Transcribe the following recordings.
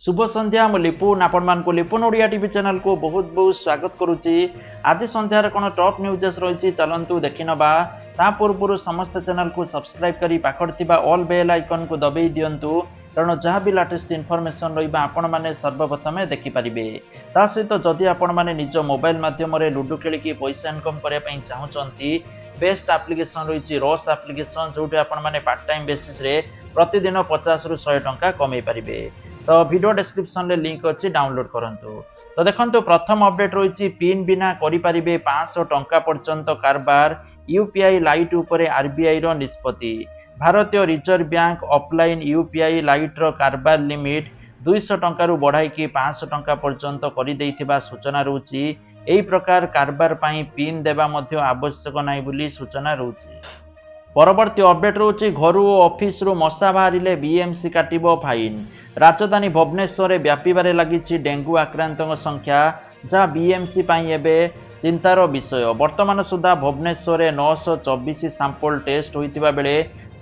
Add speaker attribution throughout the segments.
Speaker 1: शुभ संध्या मु लिपुन आपण मान को लिपुन ओडिया टीवी चैनल को बहुत बहुत स्वागत करुच्ची। आज संध्यार कौन टॉप न्यूज रही चलतु देखिनबा ता पूर्व समस्त चैनल को सब्सक्राइब करी पाखर ऑल बेल आइकन को दबे दिंतु कारण जहाँ भी लेटेस्ट इनफॉरमेशन रही आपण मैंने सर्वप्रथमे देखिपारे। ता सहित जदि आपण मैंने निज मोबाइल माध्यम लुडो खेलिकी पैसा इनकम करने चाहूँगी बेस्ट एप्लिकेशन रही रस एप्लिकेशन जो आपण मैंने पार्ट टाइम बेसिस रे प्रतिदिन 50 ରୁ 100 टंका कमे पारिबे। तो वीडियो डिस्क्रिप्शन रे लिंक अच्छी डाउनलोड करंतु। तो देखंतु प्रथम अपडेट रही पिन बिना करि पारिबे 500 टंका पर्यंत कारबार यूपीआई लाइट उपरे आरबीआई रो निष्पत्ति। भारतीय reserve bank offline UPI lite रो कारबार लिमिट 200 टंका रु बढ़ाई कि 500 टंका पर्यंत करि देइथिबा सूचना रहउची। एही प्रकार कारबार पई पिन देबा मध्ये आवश्यक नाही बोली सूचना रहउची। परवर्ती अपडेट रोचे घर और ऑफिस रु मशा बाहरिले बीएमसी काटिबो फाइन। राजधानी भुवनेश्वर व्यापीबारे लागिछि डेंगू आक्रांतों संख्या जहाँ बीएमसी पाई एबे चिंतार विषय। वर्तमान सुधा भुवनेश्वर 924 सैंपल टेस्ट होइतिबा बेले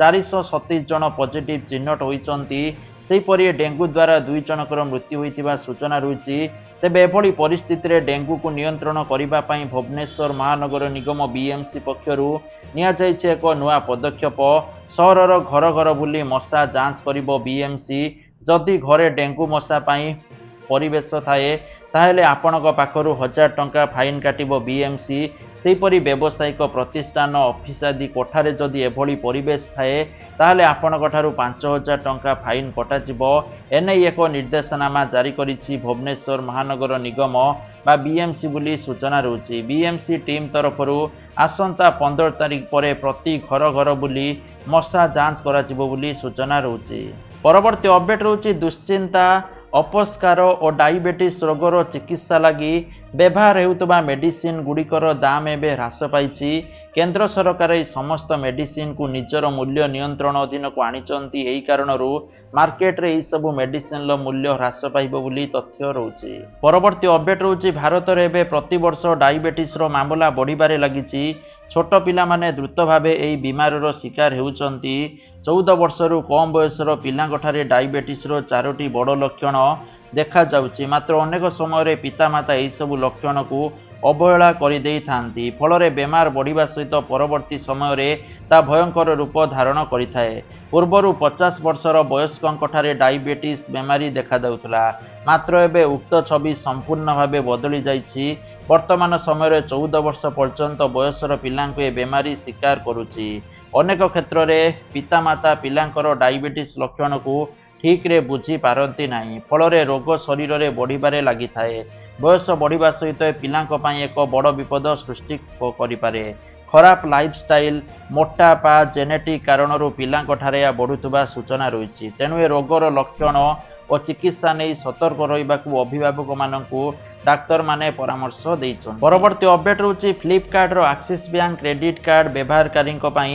Speaker 1: 427 जन पॉजिटिव चिन्हट होइचंती। सेहीपरि डेंगू द्वारा 2 जनकर मृत्यु होइतिबा सूचना रही। तेबे एभली परिस्थिति रे डेंगू को नियंत्रण करिबा पई भुवनेश्वर महानगर निगम बीएमसी पक्षरु निया जाइछे एक नया पदक्षेप। सहरर घर घर बुली मशा जांच करिबो बीएमसी। जदि घरे डेंगू मशा पई परिवेश थाए ताहेले आपणक पाखरु 1000 टंका फाइन काटिबो बीएमसी। सेहीपरि व्यावसायिक प्रतिष्ठान ऑफिस आदि कोठारे जदि एभली परिवेश थाए ताहेले आपणक ठारु 5000 टंका फाइन कटाजिबो। एने एक निर्देशनामा जारी करिछि भुवनेश्वर महानगर निगम बा बीएमसी बुली सूचना रहउछि। बीएमसी टीम तरफरु आसंता 15 तारिख परे प्रति घर घर बुली मशा जांच कराजिबो बुली सूचना रहउछि। परवर्ती अपडेट रहउछि दुश्चिंता अपस्कार और डायबिटीज रोगर चिकित्सा लगी व्यवहार हेउतबा मेडिसिन गुड़िकर दाम एवं ह्रास पाई। केंद्र सरकार समस्त मेडिसिन को निजर मूल्य नियंत्रण अधीन को आनिचंती। एही कारणरू मार्केट रे सबु मेडिसिन मूल्य ह्रास पाइबो बोली तथ्य रहउछि। परवर्ती अपडेट रहउछि भारत रे एबे प्रति वर्ष डायबिटीज रो मामला बढ़िबारे लागिछि। छोट पिला माने द्रुत भावे एही बीमार रो शिकार हेउचंती। 14 वर्षरु कम बयसर पिलांठारे डायबिटीज रो 4टी बड़ लक्षण देखा जाउछि। मात्र अनेक समय पितामाता एही सबु लक्षण को अवहेला करिदेइथांती। फल बेमार बढ़िबा सहित परवर्ती समय ता भयंकर रूप धारण करिथाए। पूर्वरु 50 वर्षर वयस्कंठारे डायबिटीज बेमारी देखा जाउथला। मात्र एबे उक्त छवि संपूर्ण भावे बदली जाइछि। वर्तमान समय 14 वर्ष पर्यंत बयसर पिलांको ए बेमारी शिकार करुछि। अनेक क्षेत्र में पितामाता पिलांकर डायबिटीज लक्षण को ठीक रे बुझी पारती नहीं। फल रोग शरीर में बढ़िबारे लगी थाए। बयस बढ़िबा सहित पिलांक पई एक बड़ विपद सृष्टि करिपारे। खराब लाइफस्टाइल मोटापा जेनेटिक कारणरू पिलांठारे बढ़ुवा सूचना रही। तेणु ए रोगर लक्षण और चिकित्सा नहीं सतर्क रहिबाकू अभिभावक मानकू डाक्तर माने परामर्श देइछन। परवर्ती अपडेट रहउछि फ्लिपकार्ट रो एक्सिस बैंक क्रेडिट कार्ड व्यवहारकारी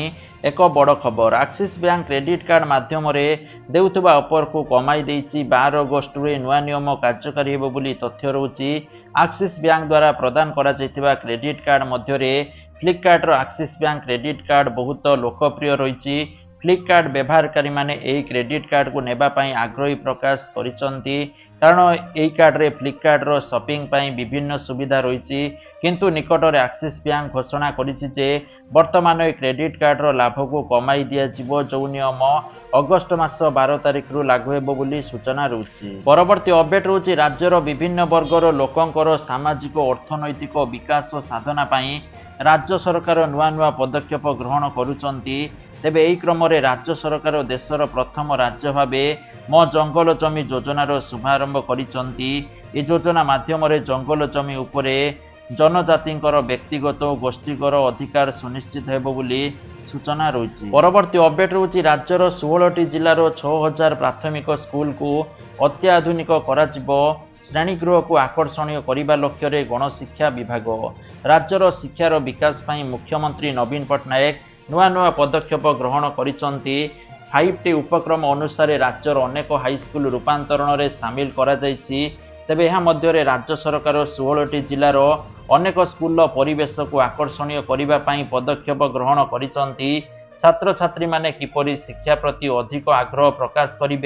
Speaker 1: एक बड़ खबर। एक्सिस बैंक क्रेडिट कार्ड माध्यम देउथबा ऑफर को कमाई देइछि। 12 अगस्त रे नुआ नियम कार्यकारी हेबो बोली तथ्य रहउछि। एक्सिस बैंक द्वारा प्रदान करा जाइथिबा क्रेडिट कार्ड मध्यरे फ्लिपकार्ट रो एक्सिस बैंक क्रेडिट कार्ड बहुत लोकप्रिय रहिछि। फ्लिपकार्ट व्यवहारकारी माने एही क्रेडिट कार्ड को नेबा पई आग्रही प्रकाश करिसंती। कारण एही कार्ड रे फ्लिपकार्ट रो शॉपिंग पई विभिन्न सुविधा रहिछि। किंतु निकटरे एक्सिस बैंक घोषणा करिछि जे वर्तमान ए क्रेडिट कार्ड रो लाभ को कमाई दिया जिवो जो नियम अगस्त मास 12 तारिख रु लागू हेबो बोली सूचना रहउछि। परवर्ती अपडेट रहउछि राज्यर विभिन्न वर्गर लोकंकर सामाजिक अर्थनैतिक विकास साधना पई राज्य सरकार नुआ नुआ पदक्षेप ग्रहण करुचंती। तेबे एही क्रम रे राज्य सरकार देशर प्रथम राज्य भावे मो जंगल जमी योजनार शुभारंभ करिचंती। ए योजना माध्यम रे जंगल जमी उपरे जनजातिंकर व्यक्तिगत और गोष्ठीकर अधिकार सुनिश्चित हेबो बोली सूचना रही। परवर्ती अपडेट रहउछि राज्यर 16टी जिलार 6000 प्राथमिक स्कूल को अत्याधुनिक कराजिबो। श्रेणीगृह को आकर्षणीय करने लक्ष्य रे गणशिक्षा विभाग राज्यर शिक्षार विकास पई मुख्यमंत्री नवीन पटनायक नुआ नुआ पदक्षेप ग्रहण करिसंती। 5टी उपक्रम अनुसार राज्यर अनेक हाईस्कूल रूपांतरण रे सामिल करा जाइछि। तेबे यह मध्य राज्य सरकार 16टी जिलार अनेक स्कूल परिवेश को आकर्षणीय करने पई पदक्षेप ग्रहण करिसंती। छात्र छात्री माने किपरि शिक्षा प्रति अधिक आग्रह प्रकाश करिवे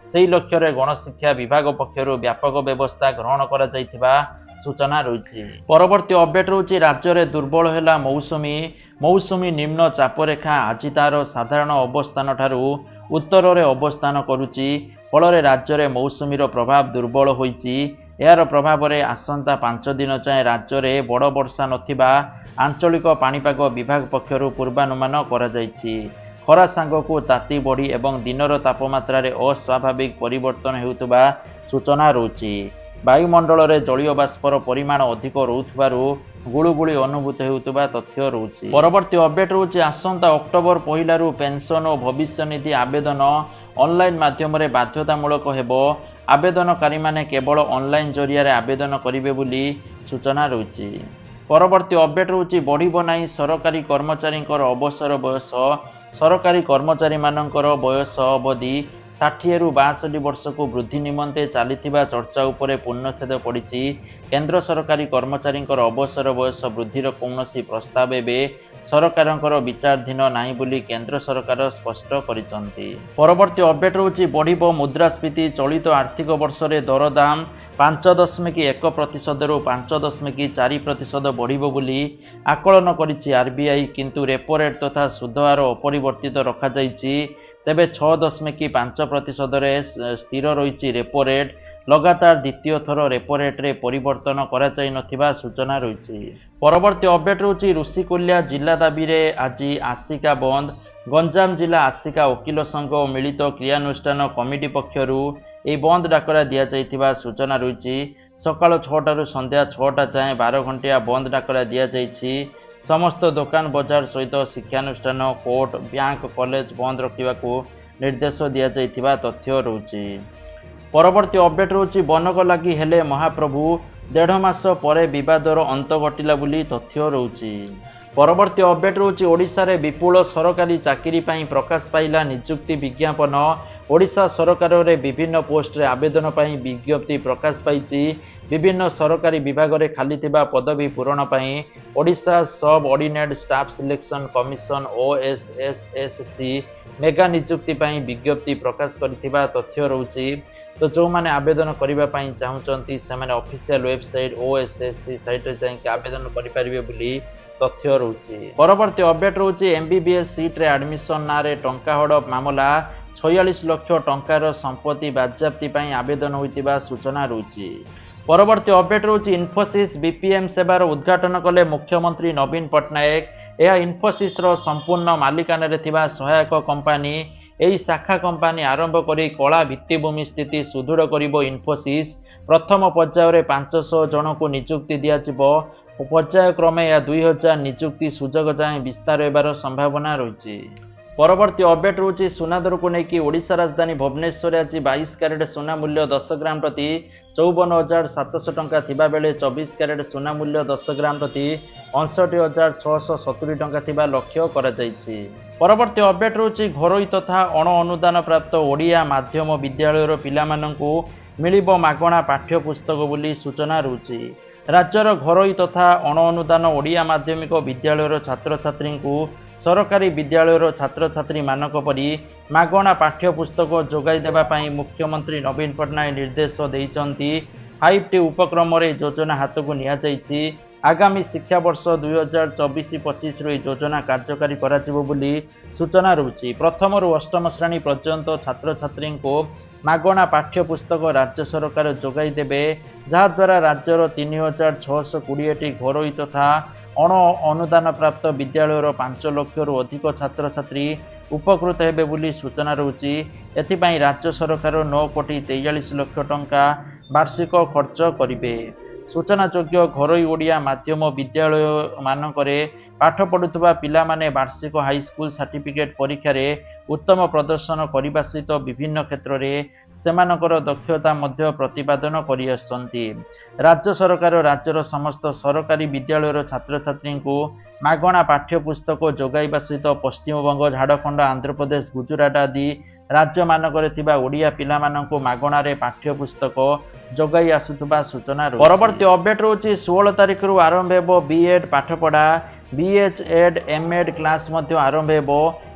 Speaker 1: सेही लक्ष्य गणशिक्षा विभाग पक्षर व्यापक व्यवस्था ग्रहण करा जायथिबा सूचना रही। परवर्ती अपडेट रही राज्य में दुर्बल है मौसुमी। मौसुमी निम्न चापरेखा आज तार साधारण अवस्थान ठारू उत्तर में अवस्थान करुच्ची फल राज्य में मौसुमीर प्रभाव दुर्बल होईची। यार प्रभाव में आसंता 5 दिन जाए राज्य में बड़ वर्षा नथिबा आंचलिक पाणीपाग विभाग पक्षर पूर्वानुमान करा जायछि। खरा सांगकु ताती बढ़ी एवं दिनर तापमात्रा रे अस्वाभाविक परिवर्तन हेउतबा सूचना रहुछि। वायुमंडल में जलीय बाष्पर परिमाण अधिक रहुथिबारु गुळुगुळी अनुभूत हेउतबा तथ्य रहुछि। परवर्ती अपडेट रहुछि आसंता अक्टोबर पहिलारु पेंशन और भविष्य निधि आवेदन ऑनलाइन माध्यम रे बाध्यतामूलक हेबो। आवेदनकारी माने केवल ऑनलाइन जरिया रे आवेदन करिवे बोली सूचना रहुछि। परवर्ती अपडेट रहुछि बढ़िबो नाही सरकारी कर्मचारी अवसर बयस। सरकारी कर्मचारी मानकर बयस अवधि 60 रु 62 वर्ष को वृद्धि निमंते चलीथिबा चर्चा उपरे पूर्णछेद पड़िछि। केंद्र सरकारी कर्मचारी अवसर बयस वृद्धिर कौनसी प्रस्ताव एबे सरकारଙ୍କର विचाराधीन नाही बोली केंद्र सरकार स्पष्ट करिसंती। परवर्ती अपडेट रहुछि बढ़िबो मुद्रास्फीति। चलित आर्थिक वर्ष रे दरदाम 5.1% रु 5.4% बढ़िबो बोली आकलन करिछि आरबीआई। किंतु रेपो रेट तथा सुध हार अपरिवर्तित रखा जायछि। तेबे 6.5% रे स्थिर रहिछि रेपो रेट। लगातार द्वितीय थर रेपो रेट रे परिवर्तन करा जाय नथिबा सूचना रहिछि। परवर्ती अपडेट रहुछि ऋषिकुल्या जिला दाबी रे आज आसिका बंद। गंजाम जिला आसिका वकील संघ और मिलित क्रियानुष्ठान कमिटी पक्षरु ए बंद डाकरा दिया जायथिबा सूचना रहिछि। सकाळ 6 रु संध्या 6 जाए 12 घंटिया बंद डाकरा दिया जायछि। समस्त दुकान बाजार सहित शिक्षानुष्ठान कोर्ट बैंक कॉलेज बंद रखिबाकू निर्देश दिया जायथिबा तथ्य रहुछि। परवर्ती अपडेट रहुछि बनक लागि हेले महाप्रभु 1.5 मास परे विवादर अंत घटिला बोली तथ्य रहुछि। परवर्ती अपडेट रहुछि ओडिशा रे विपुल सरकारी चाकरी पई प्रकाश पाइला नियुक्ति विज्ञापन। ओडिशा सरकार रे विभिन्न पोस्ट रे आवेदन पई विज्ञप्ति प्रकाश पाइछि। विभिन्न सरकारी विभाग रे खाली थिबा पदवी पूरण पई ओडिशा सब ऑर्डिनेट staff selection commission OSSSC mega नियुक्ति पई विज्ञप्ति प्रकाश करथिबा तथ्य रहुछि। तो जो माने आवेदन करिबा पई चाहुचंती से माने ऑफिशियल वेबसाइट OSSC साइट रे जाई आवेदन करि परिबे बोली तथ्य रहुछि। परवर्ती अपडेट रहुछि MBBS सीट रे एडमिशन ना रे टंका हड़प मामला 46 लाख टंकार संपत्ति बाज्याप्ति पई आवेदन होइतिबा सूचना रहुछि। परवर्ती अपडेट रहुछि इन्फोसिस बीपीएम सेवार उद्घाटन कले मुख्यमंत्री नवीन पट्टनायक। यह इन्फोसिस रो संपूर्ण मालिकाना रे थिबा सहायक कंपनी। एही शाखा कंपनी आरंभ करी कला भित्तिभूमि स्थिति सुदृढ़ करिबो इन्फोसिस। प्रथम पर्याय रे 500 जन को नियुक्ति दिया जिवो। पर्याय क्रमे या 2000 नियुक्ति सुजोग जाए विस्तार हेबार संभावना रहिछि। परवर्ती अपडेट रहुछि सुना दर को नेकी ओडिशा राजधानी भुवनेश्वर आज 22 कैरेट सोना मूल्य 10 ग्राम प्रति 54,700 टंका थिबा बेले 24 कैरेट सोना मूल्य 10 ग्राम प्रति 59,670 टंका थिबा लक्ष्य करा जायछि। परवर्ती अपडेट रहुछि घरोई तथा अण अनुदान प्राप्त ओडिया माध्यम विद्यालयर पिलामानंकु मिलिबो मागणा पाठ्य पुस्तक बोली सूचना रहुछि। राज्यर घरोई तथा अण अनुदान ओडिया माध्यमिक विद्यालयर छात्र छात्री सरकारी विद्यालयर छात्र छात्री मानक परी मागणा पाठ्य पुस्तक जोगाई देबा पई मुख्यमंत्री नवीन पट्टनायक निर्देश देइचंती। 5टी उपक्रम रे योजना हाथ को निया जायछि। आगामी शिक्षा वर्ष 2024-25 रो योजना कार्यकारी कराजिबो बोली सूचना रहुछि। प्रथम रु अष्टम श्रेणी पर्यंत छात्र छात्री को मागणा पाठ्य पुस्तक राज्य सरकार जोगाई देबे। जहा द्वारा राज्यर 3620टी घरोई तथा अण अनुदान प्राप्त विद्यालयर 5 लाख रु अधिक छात्र छात्री उपकृत हेबे बोली सूचना रहुछि। एथिपई राज्य सरकार 9,43 लाख टंका वार्षिक खर्च करिवे। सूचनायोग्य घरोई ओडिया माध्यम विद्यालय मानकरे पाठ पढ़ुवा पिला माने वार्षिक हाईस्कूल सर्टिफिकेट परीक्षा रे उत्तम प्रदर्शन करने सहित विभिन्न क्षेत्र में सेमानकर दक्षता मध्य प्रतिपादन करि आछंती। राज्य सरकार राज्यर समस्त सरकारी विद्यालयर छात्र छात्री को मागणा पाठ्य पुस्तक जोगाइबा सहित पश्चिमबंग झारखंड आंध्र प्रदेश गुजरात आदि राज्य मानकरे थिबा ओडिया पिला माननको मागणारे पाठ्य पुस्तक जोगाई आसुथबा सूचना। परवर्ती अपडेट रोची 16 तारिख रु आरंभ हेबो बीएड पाठपढ़ा। बीएचएड एमएड क्लास मध्य आरंभ हेबो।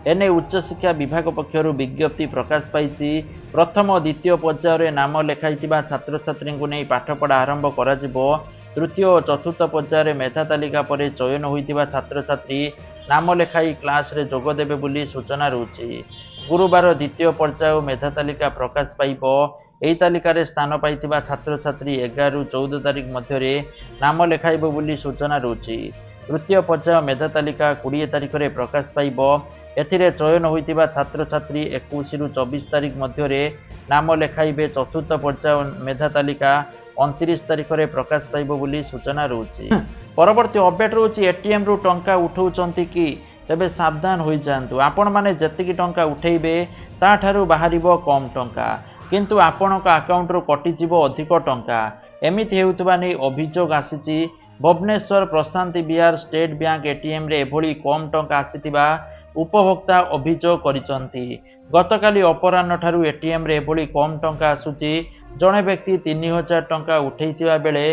Speaker 1: एने उच्चशिक्षा विभाग पक्षर विज्ञप्ति प्रकाश पाई प्रथम और द्वितीय पर्यायर नाम लेखाई छात्र छात्री को नहीं पाठपढ़ा आरंभ कर तृतीय और चतुर्थ पर्यायर मेधा तालिका पर चयन होता छात्र छात्री नाम लेखाई क्लास रे जोग देबे बोली सूचना रही। गुरुवार द्वितीय पर्याय मेधा तालिका प्रकाश पाइब। एही तालिकार स्थान पाई छात्र छात्री 11 ରୁ 14 तारिख मध्य नाम लेखाइब बोली सूचना रही। तृतीय पर्याय मेधा तालिका 20 तारिख में प्रकाश पाइब। एथिरे चयन होता छात्र छात्री 21 ରୁ 24 तारिख मध्य नाम लेखाइबे। चतुर्थ पर्याय मेधा तालिका 29 तारिख में प्रकाश पाइब बोली सूचना रही। परवर्ती अपडेट रही एटीएम रु टंका उठाउचंती कि तेबे सावधान हो जातु। आपण माने जतिकी टंका उठेबे ताठारु बाहरिबो कम टंका किंतु आपणक अकाउंट रु कटिजिब अधिक टंका। एमिति हेउतबा नै अभियोग आसीची। Bhubaneswar Prashanti Vihar state bank ATM रे एभली कम टंका आसीथिबा उपभोक्ता अभियोग करिसंती। गतकाली अपराह्न ठारू एटीएम रे एभली कम टंका आसुची। जणे व्यक्ति 3000 टंका उठेइथिबा बेले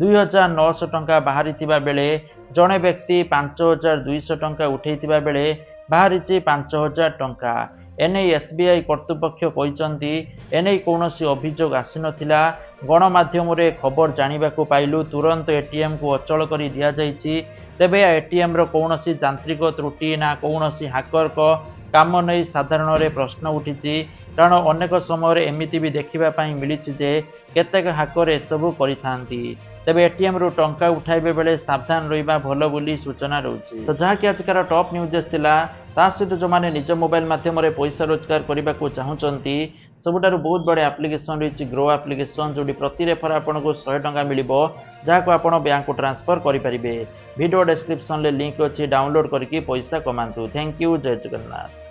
Speaker 1: 2900 टंका बाहरिथिबा बेले जणे व्यक्ति 5200 टंका उठेइथिबा बेले बाहरिची 5000 टंका। एने एसबीआई कर्तृपक्ष कहते एने कौन अभियोग आसी नथिला। गणमाध्यम रे खबर जानिबाकु पाइलु तुरंत एटीएम को अचल कर दिया जाइछि। तेबे एटीएम रो कौन यांत्रिक त्रुटि ना कौन हाकर को काम नहीं साधारण रे प्रश्न उठिछि। कारण अनेक समय एमिति भी देखा मिली जे केतेक हाकर एसबू करिथांती। तेबे एटीएम रु टंका उठाइबे बेले सावधान रहिबा भलो बोली सूचना रहउछि। तो जहाँकि आजकार टॉप न्यूज थिला ता सहित जो माने निज मोबाइल माध्यम रे पैसा रोजगार करने को चाहूँगी सबुठारु बहुत बड़े एप्लिकेशन रही ग्रो एप्लिकेशन जोटी प्रति रेफर आपको 100 टंका मिलिबो जहाको आपण बैंक को ट्रांसफर करें। वीडियो डिस्क्रिप्शन ले लिंक अच्छी डाउनलोड करके पैसा कमांतु। Thank you. जय जगन्नाथ।